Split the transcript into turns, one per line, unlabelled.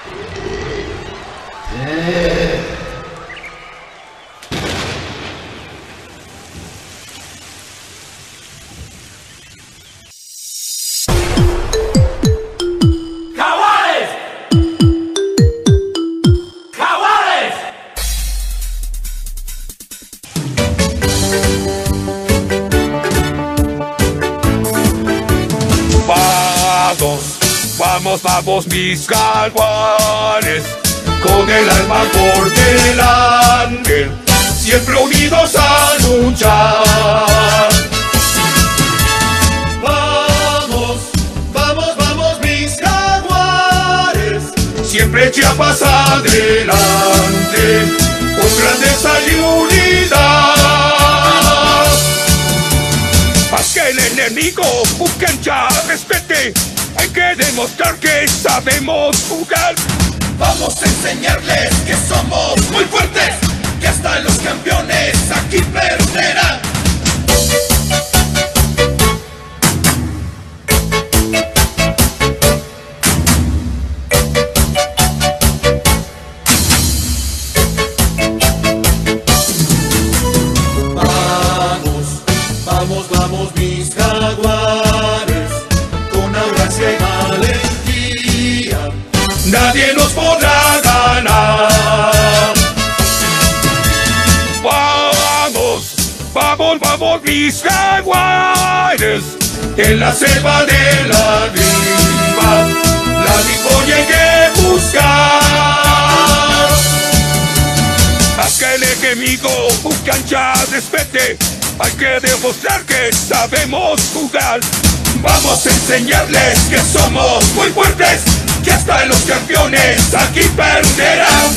Vamos, vamos mis jaguares, con el alma por delante, siempre unidos a luchar. Vamos, vamos, vamos mis jaguares, siempre Chiapas adelante, con grandeza y unidad. Haz que el enemigo Ucancha respete. Hay que demostrar que sabemos jugar.
Vamos a enseñarles que somos muy fuertes, que hasta los campeones aquí perderán. Vamos, vamos, vamos mis jaguares, valentía,
nadie nos podrá ganar. Vamos, vamos, vamos mis jaguares, en la selva de la riva, la victoria hay que buscar. Haz que el enemigo Ucancha respete, hay que demostrar que sabemos jugar. Vamos a enseñarles que somos muy fuertes, que hasta los campeones aquí perderán.